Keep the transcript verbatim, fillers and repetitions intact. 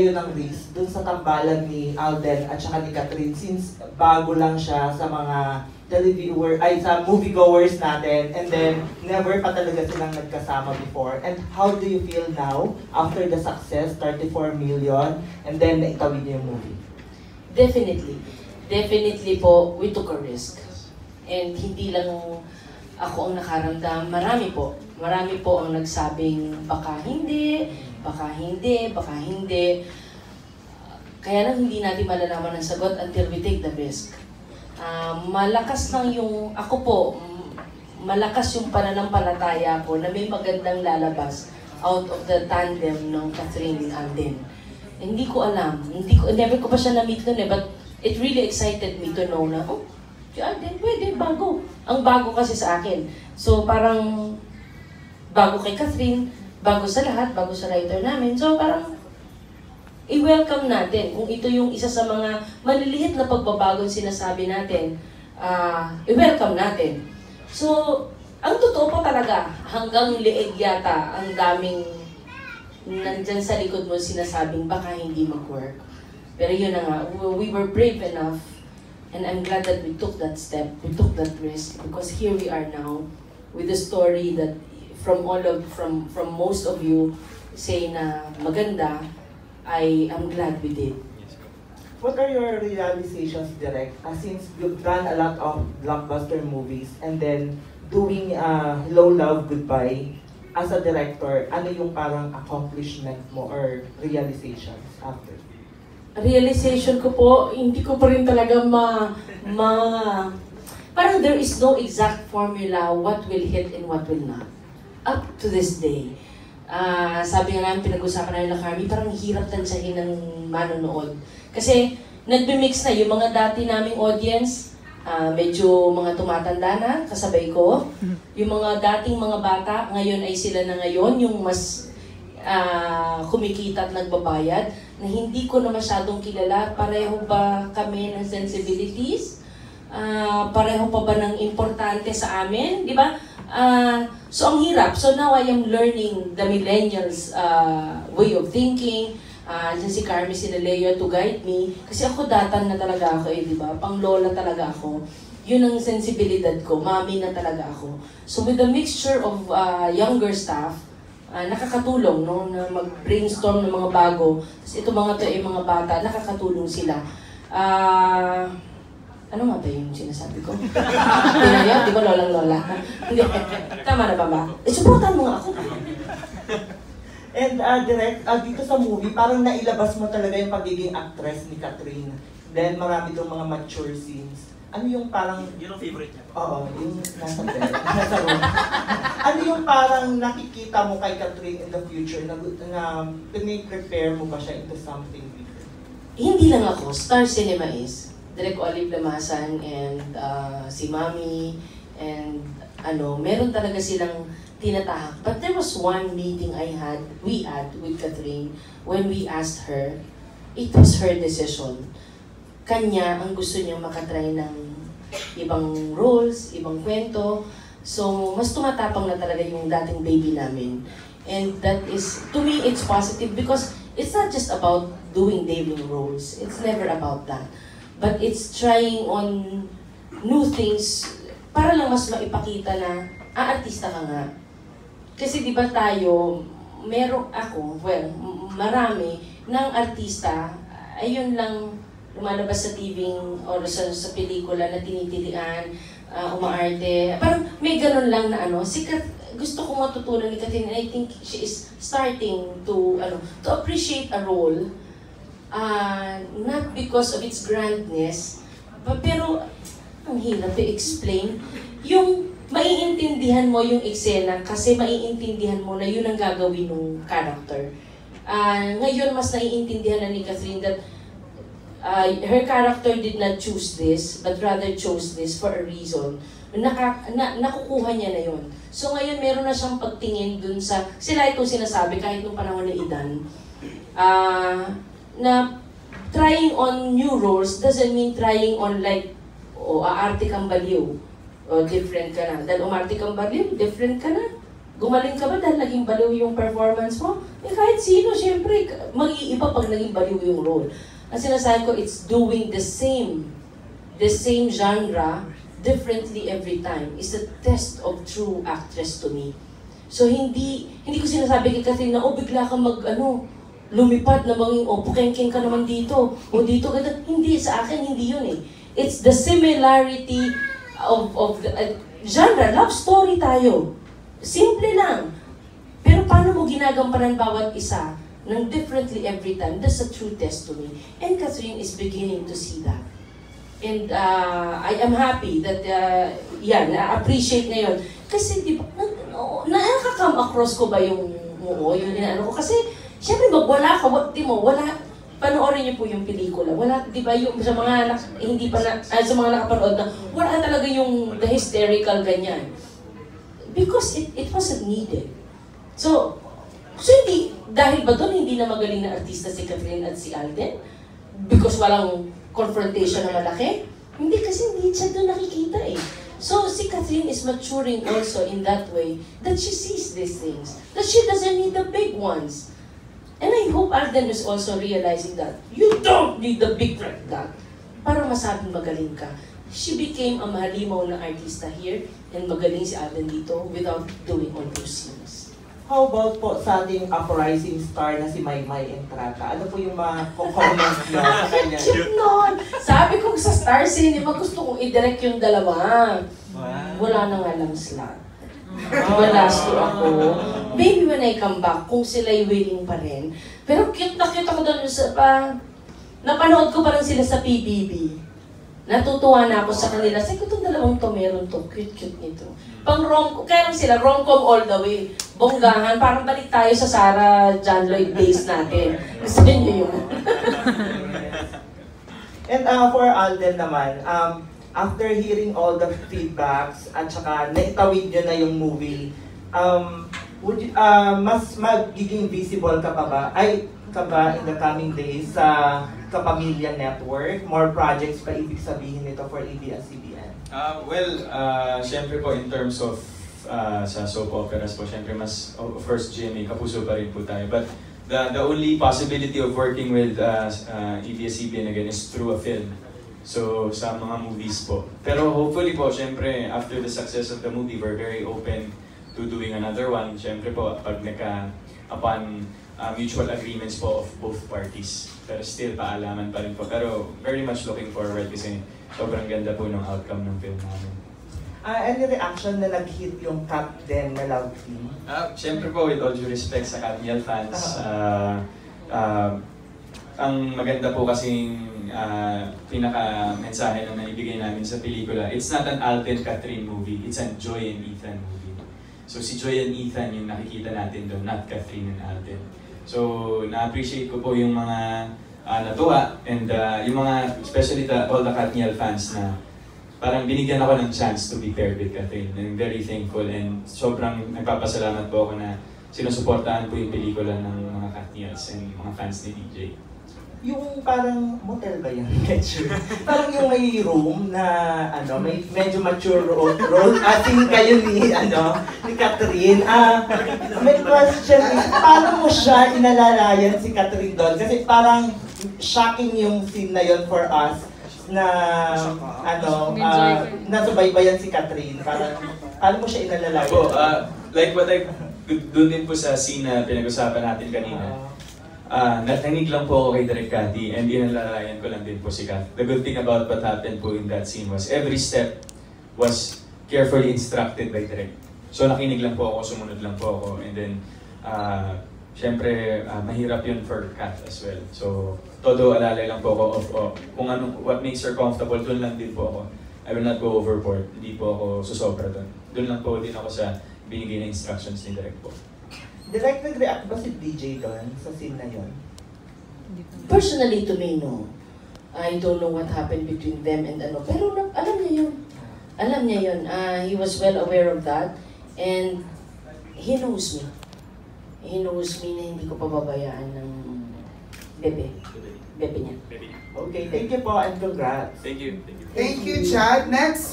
kayo ng risk dun sa tambalan ni Alden at saka ni Catherine since bago lang siya sa mga televiewer, ay sa moviegoers natin, and then never pa talaga silang nagkasama before. And how do you feel now after the success, thirty-four million, and then naitawid niyo yung movie? Definitely. Definitely po, we took a risk. And hindi lang ako ang nakaramdam, marami po. Marami po ang nagsabing baka hindi, baka hindi, baka hindi. Kaya lang hindi natin malalaman ang sagot until we take the risk. Uh, malakas lang yung, ako po, malakas yung pananampalataya ko na may magandang lalabas out of the tandem ng Catherine and Alden. Hindi ko alam, hindi ko, never ko pa siya na-meet nun eh, but it really excited me to know na, oh, si Alden, pwede, bago. Ang bago kasi sa akin. So parang, bago kay Catherine, bago sa lahat, bago sa writer namin. So parang, i-welcome natin. Kung ito yung isa sa mga maliliit na pagbabagong sinasabi natin, uh, i-welcome natin. So, ang totoo pa talaga, hanggang liig yata, ang daming nandyan sa likod mo sinasabing baka hindi mag-work. Pero yun na nga, we were brave enough, and I'm glad that we took that step, we took that risk, because here we are now, with a story that from all of, from, from most of you say na maganda, I am glad we did. What are your realizations, Direk? Uh, since you've done a lot of blockbuster movies and then doing uh, Hello, Love, Goodbye, as a director, ano yung parang accomplishment mo or realizations after? Realization ko po, hindi ko pa rin talaga ma... ma parang there is no exact formula what will hit and what will not. Up to this day. Uh, sabi nga namin, pinag-usapan namin ng Carmi, parang hirap tansyahin ng manonood. Kasi nagbe-mix na yung mga dati naming audience, uh, medyo mga tumatanda na, kasabay ko. Yung mga dating mga bata, ngayon ay sila na ngayon, yung mas uh, kumikita at nagbabayad, na hindi ko na masyadong kilala. Pareho ba kami ng sensibilities? Uh, pareho pa ba ng importante sa amin? Di ba? Uh, so ang hirap. So now I am learning the millennials uh, way of thinking. Uh, si Carmi, si Leo to guide me. Kasi ako datan na talaga ako eh, di ba? Pang lola talaga ako. Yun ang sensibilidad ko. Mami na talaga ako. So with the mixture of uh, younger staff, uh, nakakatulong no, na mag-brainstorm ng mga bago. Tapos ito mga to ay mga bata, nakakatulong sila. Ah... Uh, Ano nga ba yung sinasabi ko? Hindi na yun, di ba lolang-lola? Hindi, tama na ba ba? Eh, supportan mo nga ako. And uh, direct, uh, dito sa movie, parang nailabas mo talaga yung pagiging actress ni Catherine. Then marami itong mga mature scenes. Ano yung parang... Yun ang favorite niya. Oo, yung nasa bed, nasa room. Ano yung parang nakikita mo kay Catherine in the future na, na pinag-prepare mo ba siya into something bigger? Hindi lang ako, Star Cinema is. Direk Olive Lamasan and uh, si Mami and ano, meron talaga silang tinatahak. But there was one meeting I had, we had with Catherine when we asked her, it was her decision. Kanya ang gusto niyang makatry ng ibang roles, ibang kwento. So, mas tumatapang na talaga yung dating baby namin. And that is, to me, it's positive because it's not just about doing daily roles. It's never about that. But it's trying on new things para lang mas maipakita na, ah, artista ka nga. Kasi di ba tayo, meron ako, well, marami ng artista, ayun lang lumalabas sa T V or sa, sa pelikula na tinitilian, uh, umaarte. Parang may ganun lang na ano, sikat, gusto ko matutunan ni Catherine, and I think she is starting to, ano, to appreciate a role. Uh, not because of its grandness, but, pero ang hirap i-explain. Yung maiintindihan mo yung eksena kasi maiintindihan mo na yun ang gagawin ng character. Uh, ngayon, mas naiintindihan na ni Catherine that uh, her character did not choose this, but rather chose this for a reason. Naka, na, nakukuha niya na yun. So ngayon, meron na siyang pagtingin dun sa, sila itong sinasabi kahit nung panahon ni Idan, uh, na trying on new roles doesn't mean trying on like, o oh, aarte kang baliw, o different ka na. Dahil umarte kang baliw, different ka na. Gumaling ka ba dahil naging baliw yung performance mo? Eh kahit sino, syempre, mag-iiba pag naging baliw yung role. Ang sinasabi ko, it's doing the same, the same genre, differently every time. Is a test of true actress to me. So hindi, hindi ko sinasabi kay Catherine na, oh bigla ka mag, ano, lumipad na maging, oh pukengkeng ka naman dito, o dito, ganda. Hindi, sa akin, hindi yun eh. It's the similarity of, of the uh, genre, love story tayo. Simple lang. Pero paano mo ginagampanan bawat isa ng differently every time? That's a true test to me. And Catherine is beginning to see that. And uh, I am happy that, uh, yan, na-appreciate na yun. Kasi di ba, na, nakaka-come across ko ba yung, oo, yung inaano ko? Kasi, syempre, magwala ka, di mo, wala, panoorin niyo po yung pelikula. Wala, di ba, yung sa mga, hindi pa na, ah, sa mga nakapanood na, wala talaga yung the hysterical ganyan. Because it, it wasn't needed. So, so hindi, dahil ba doon hindi na magaling na artista si Catherine at si Alden? Because walang confrontation na malaki? Hindi, kasi hindi siya doon nakikita eh. So, si Catherine is maturing also in that way, that she sees these things, that she doesn't need the big ones. And I hope Alden is also realizing that you don't need the big like that para masabing magaling ka. She became a mahalimaw na artista here and magaling si Alden dito without doing all those scenes. How about po sa ating uprising star na si Maymay Entrata? Ano po yung mga comments niyo sa kanya? Cute nun! Sabi ko sa Star Cinema, gusto kong i-direct yung dalawa. Wala na nga lang slot. Malas to ako. Maybe when I come back, kung sila'y willing pa rin. Pero cute na cute ako doon sa pa... Napanood ko pa rin sila sa P B B. Natutuwa na ako sa kanila. Sabi ko, itong dalawang to, meron to. Cute-cute nito. Pang rom kaya lang sila, rom-com all the way. Bonggahan. Parang balik tayo sa Sarah John Lloyd base natin. Gusto niyo yun? And uh, for Alden naman, um, after hearing all the feedbacks at saka naitawid nyo na yung movie, um, would you, uh, mas magiging visible ka pa ba? Ay, ka ba in the coming days sa Kapamilya Network? More projects pa ibig sabihin nito for A B S C B N? Uh, well, uh, syempre po in terms of uh, sa soap operas po, syempre mas, of course, G M A, kapuso pa rin po tayo. But the, the only possibility of working with uh, uh, A B S C B N again is through a film. So, sa mga movies po. Pero hopefully po, syempre, after the success of the movie, we're very open to doing another one. Syempre po, pag nagka, upon uh, mutual agreements po of both parties. Pero still, paalaman pa rin po. Pero very much looking forward kasi sobrang ganda po ng outcome ng film namin. Uh, any reaction na nag-hit yung Kat Den na love team? Uh, syempre po, with all due respect sa Katniel fans, uh, uh, ang maganda po kasing uh, pinaka-mensahe na naibigay namin sa pelikula, it's not an Alden Catherine movie, it's an Joy and Ethan movie. So si Joy and Ethan yung nakikita natin doon, not Catherine and Alden. So na-appreciate ko po yung mga uh, natuwa and uh, yung mga, especially the, all the Katniel fans na parang binigyan ako ng chance to be paired with Catherine. I'm very thankful and sobrang nagpapasalamat po ako na sinusuportahan po yung pelikula ng mga Katniels and mga fans ni D J. Yung parang motel ba yan? Parang yung may room na ano, may medyo mature role, role ating kayo ni ano, ni Catherine. Ah, may question is, paano mo siya inalalayan si Catherine doon? Kasi parang shocking yung scene na yon for us na ano, uh, nasubaybayan si Catherine. Parang paano mo siya inalalayan? Po, uh, like what I doon din po sa scene na pinag-usapan natin kanina. Uh, natanig lang po ako kay Direk Cathy and inalalayan ko lang din po si Kat. The good thing about what happened po in that scene was every step was carefully instructed by Direk. So nakinig lang po ako, sumunod lang po ako, and then uh, syempre uh, mahirap yun for Kat as well. So todo alalay lang po ako of oh, kung ano, what makes her comfortable, doon lang din po ako. I will not go overboard, hindi po ako susobra doon. Doon lang po din ako sa binigay na instructions ni Direk po. Direct nag-react ba si D J doon sa scene na yun? Personally, to me, no. I don't know what happened between them and ano. Pero na, alam niya yun. Alam niya yun. Uh, he was well aware of that. And he knows me. He knows me na hindi ko pababayaan ng bebe. Bebe niya. Okay, thank you po and congrats. Thank you. Thank you. Thank you, Chad. Next.